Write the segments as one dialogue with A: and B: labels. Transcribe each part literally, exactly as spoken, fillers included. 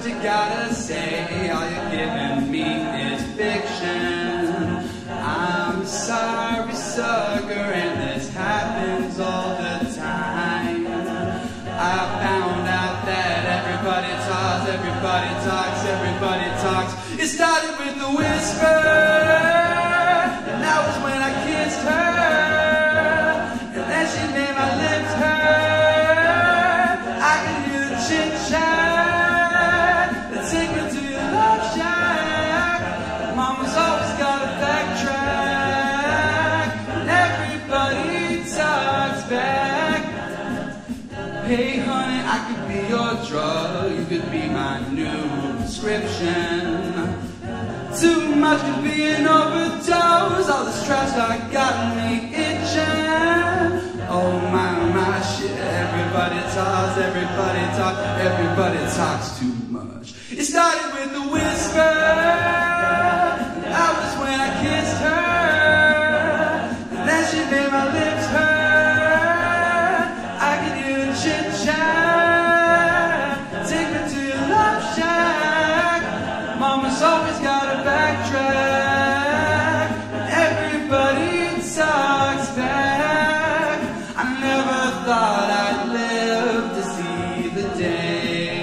A: what you gotta say. All you're giving me is fiction. I'm sorry, sucker, and this happens all the time. I found out that everybody talks, everybody talks, everybody talks. It started with a whisper, and that was when I kissed her. And then she made my lips hurt. I could hear the chit-chat that take me to your love shack. Mama's always gotta backtrack, and everybody talks back. Hey honey, I could be your drug, you could be my new prescription. Too much could be an overdose, all this trash I got me itching. Oh my, my shit, everybody talks, everybody talks, everybody talks too much. It started with a whisper, that was when I kissed her. And then she made my lips hurt. I could hear the chit-chat, take me to your love shack. Mama's always gotta backtrack, everybody talks back. I never thought I'd live to see the day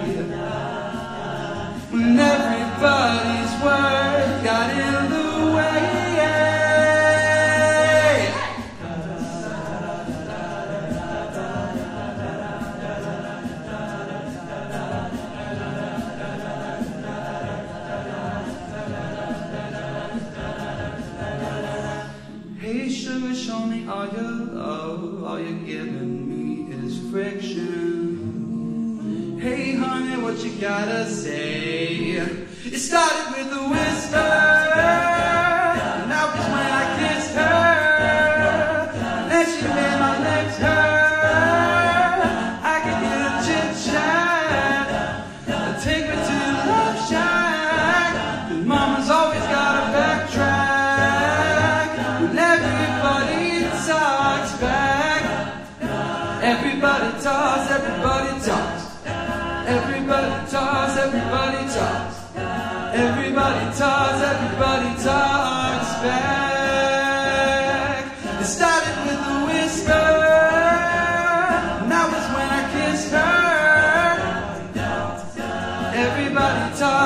A: when everybody's word got in the way. Hey sugar, show me all your love. All you're giving me is friction. Hey honey, what you gotta say? It started with a whisper, and that was when I kissed her. And then she made my legs hurt. I could hear the chit-chat, take me to the love shack. But mama's always gotta backtrack when everybody talks back. Everybody talks, everybody talks. Everybody talks, everybody talks. Everybody talks, everybody talks back. It started with a whisper, and that was when I kissed her. Everybody talks.